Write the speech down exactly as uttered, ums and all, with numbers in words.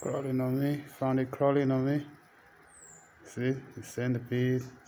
Crawling on me. Found it crawling on me. See, the centipede.